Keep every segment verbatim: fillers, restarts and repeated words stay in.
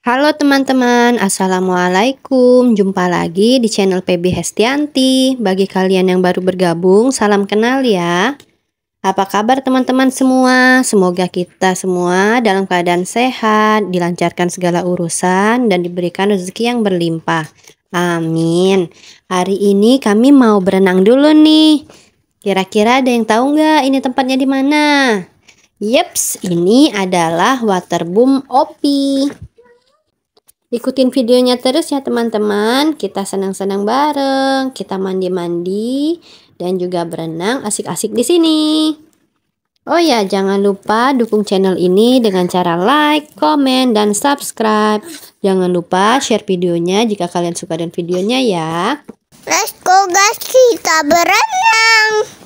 Halo teman-teman, assalamualaikum. Jumpa lagi di channel P B Hestianti. Bagi kalian yang baru bergabung, salam kenal ya. Apa kabar teman-teman semua? Semoga kita semua dalam keadaan sehat, dilancarkan segala urusan, dan diberikan rezeki yang berlimpah. Amin. Hari ini kami mau berenang dulu nih. Kira-kira ada yang tahu nggak ini tempatnya di mana? Yeps, ini adalah Waterboom Opi. Ikutin videonya terus ya teman-teman. Kita senang-senang bareng, kita mandi-mandi dan juga berenang asik-asik di sini. Oh ya, jangan lupa dukung channel ini dengan cara like, komen, dan subscribe. Jangan lupa share videonya jika kalian suka dengan videonya ya. Let's go guys, kita berenang.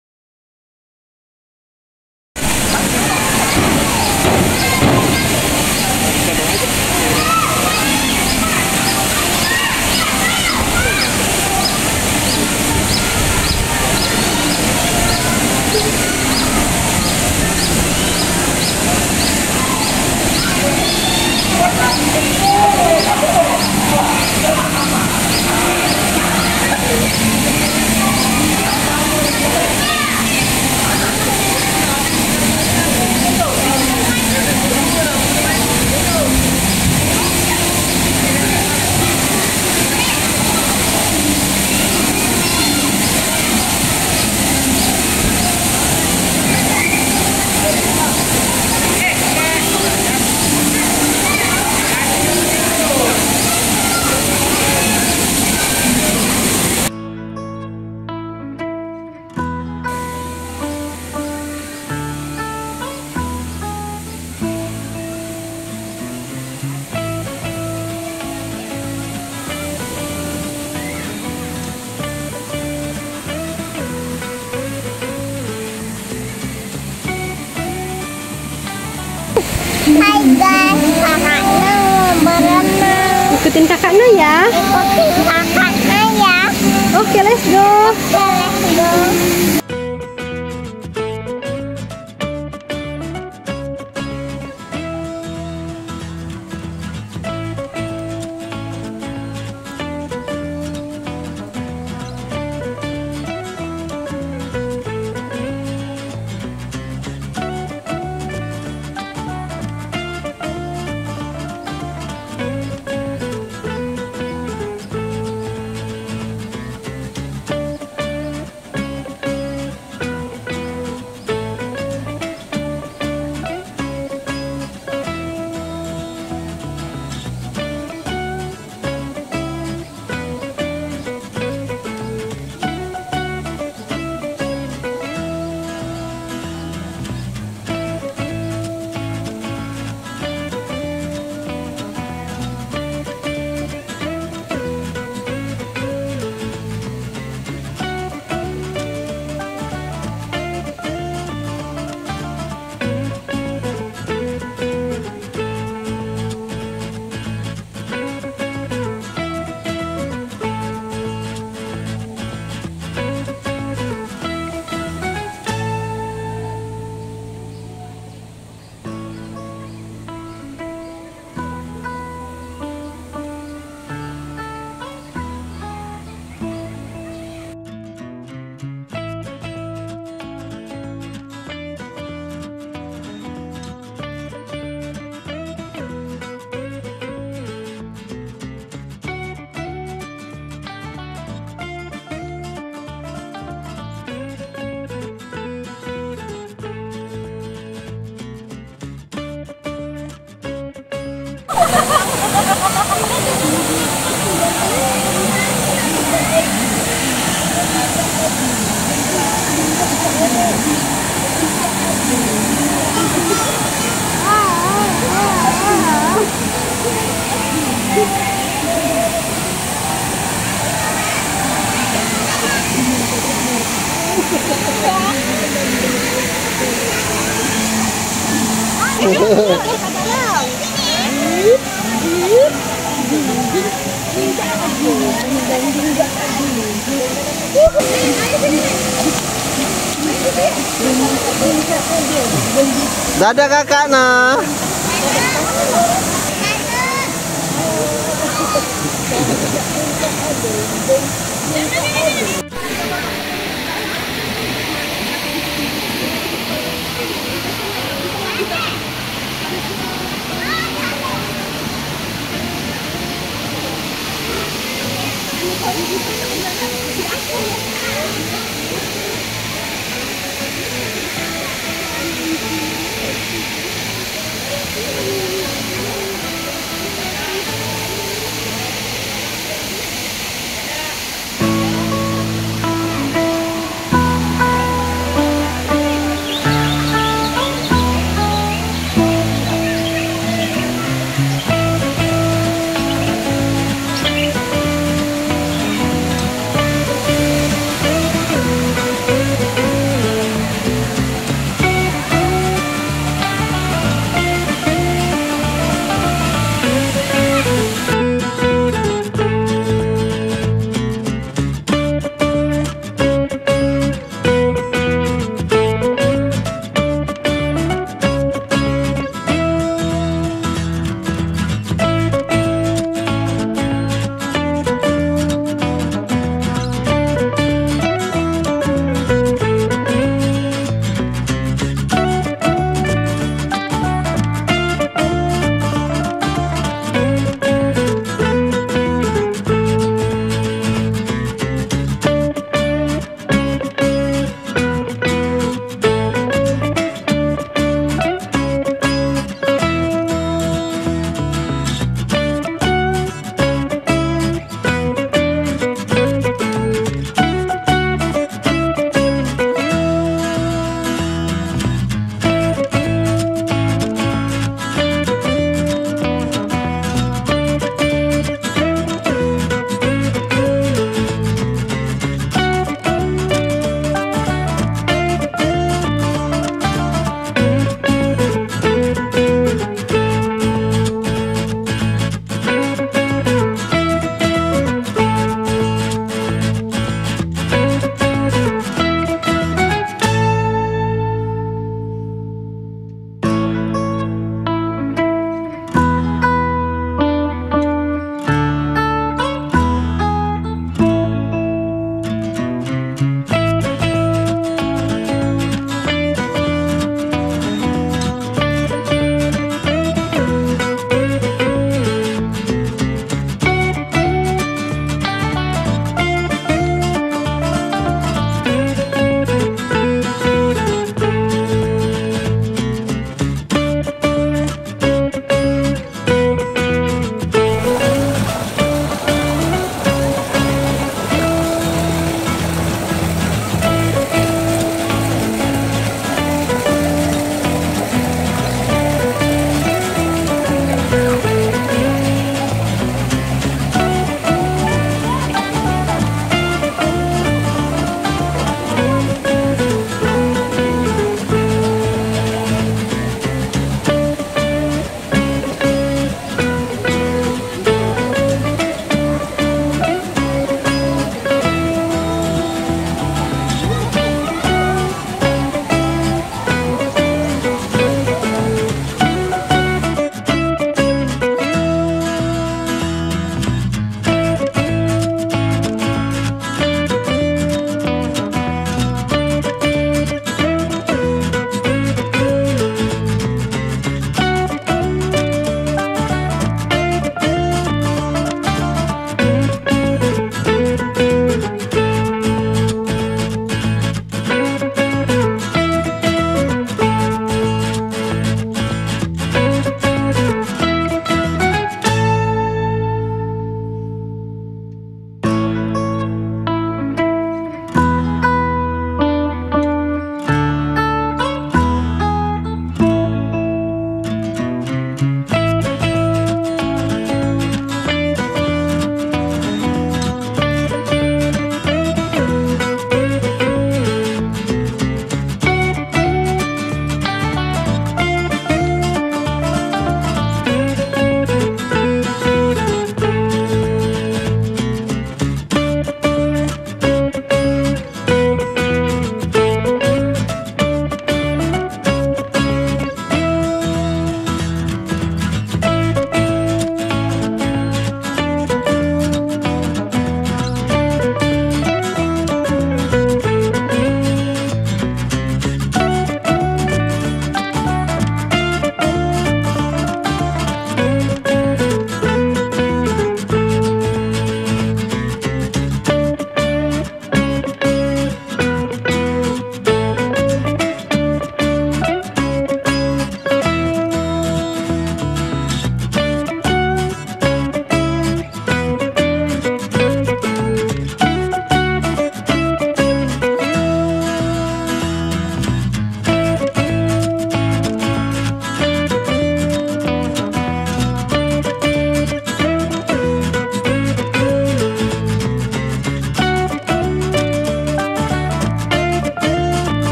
Hai guys, kakaknya mau berenang. Ikutin kakaknya ya. Ikutin kakaknya ya. Oke, let's go. Oke, let's go. Dadah kakak nah.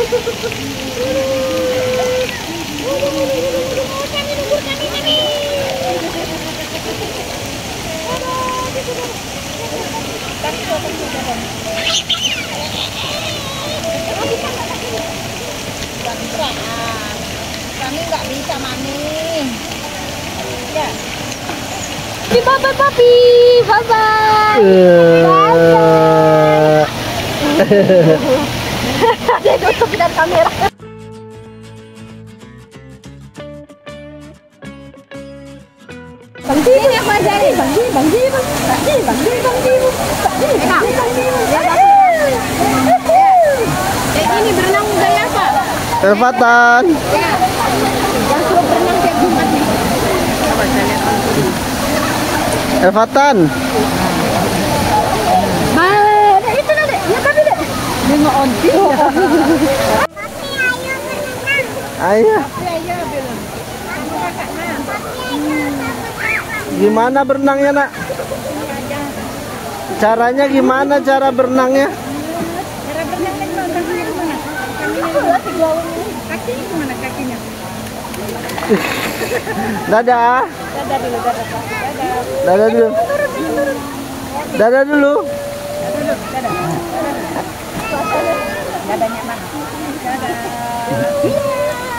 Kami nggak bisa mami. Ya. Bye bye papi. Bye bye. Dia tutup dari kamera. Bang Ji, ini aku ajarin. Bang Ji, Bang Ji, Bang Ji, Bang Ji, Bang Ji, Bang Ji, Bang Ji, Bang Ji. Kayak gini berenang gaya apa? Elfatan. Ya. Yang suruh berenang kayak Jumat nih. Elfatan. Mana itu ada? Ya kami deh. Dia nggak onti. Ayo. Gimana berenangnya, Nak? Caranya gimana cara berenangnya? Cara berenangnya gimana? Kakinya gimana? Kakinya gimana kakinya? Dadah. Dadah dulu, dadah. Dadah. Dadah dulu. Dadah dulu. Dadanya mana? Dadah.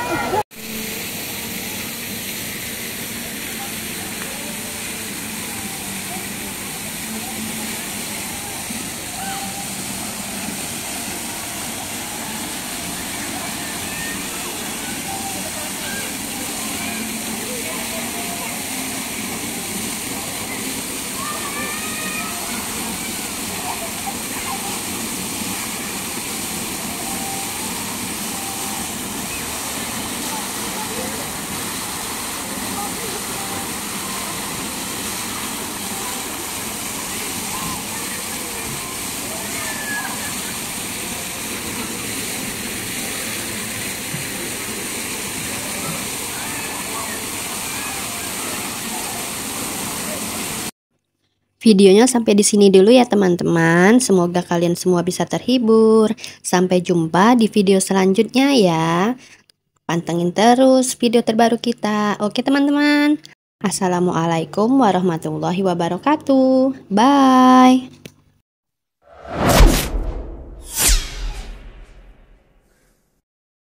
Videonya sampai di sini dulu ya teman-teman. Semoga kalian semua bisa terhibur. Sampai jumpa di video selanjutnya ya. Pantengin terus video terbaru kita. Oke teman-teman. Assalamualaikum warahmatullahi wabarakatuh. Bye.